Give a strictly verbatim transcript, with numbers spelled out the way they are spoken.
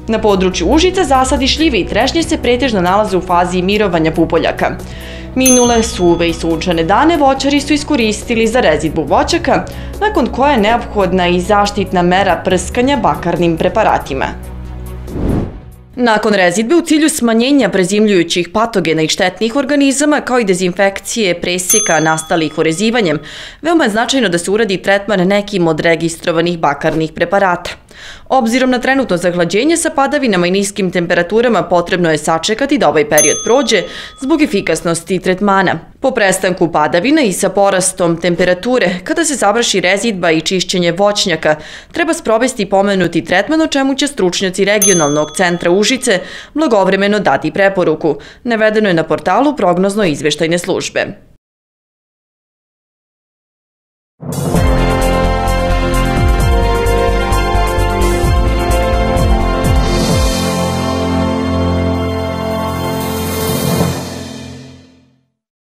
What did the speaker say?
Na području Užica zasadi šljive i trešnje se pretežno nalaze u fazi mirovanja pupoljaka. Minule suve i sunčane dane voćari su iskoristili za rezidbu voćaka, nakon koje je neophodna i zaštitna mera prskanja bakarnim preparatima. Nakon rezidbe u cilju smanjenja prezimljujućih patogena i štetnih organizama, kao i dezinfekcije presjeka nastalih urezivanjem, veoma je značajno da se uradi tretman nekim od registrovanih bakarnih preparata. Obzirom na trenutno zahlađenje sa padavinama i niskim temperaturama, potrebno je sačekati da ovaj period prođe zbog efikasnosti tretmana. Po prestanku padavina i sa porastom temperature, kada se završi rezidba i čišćenje voćnjaka, treba sprovesti pomenuti tretman, o čemu će stručnjaci regionalnog centra Užice blagovremeno dati preporuku. Navedeno je na portalu prognozno-izveštajne službe.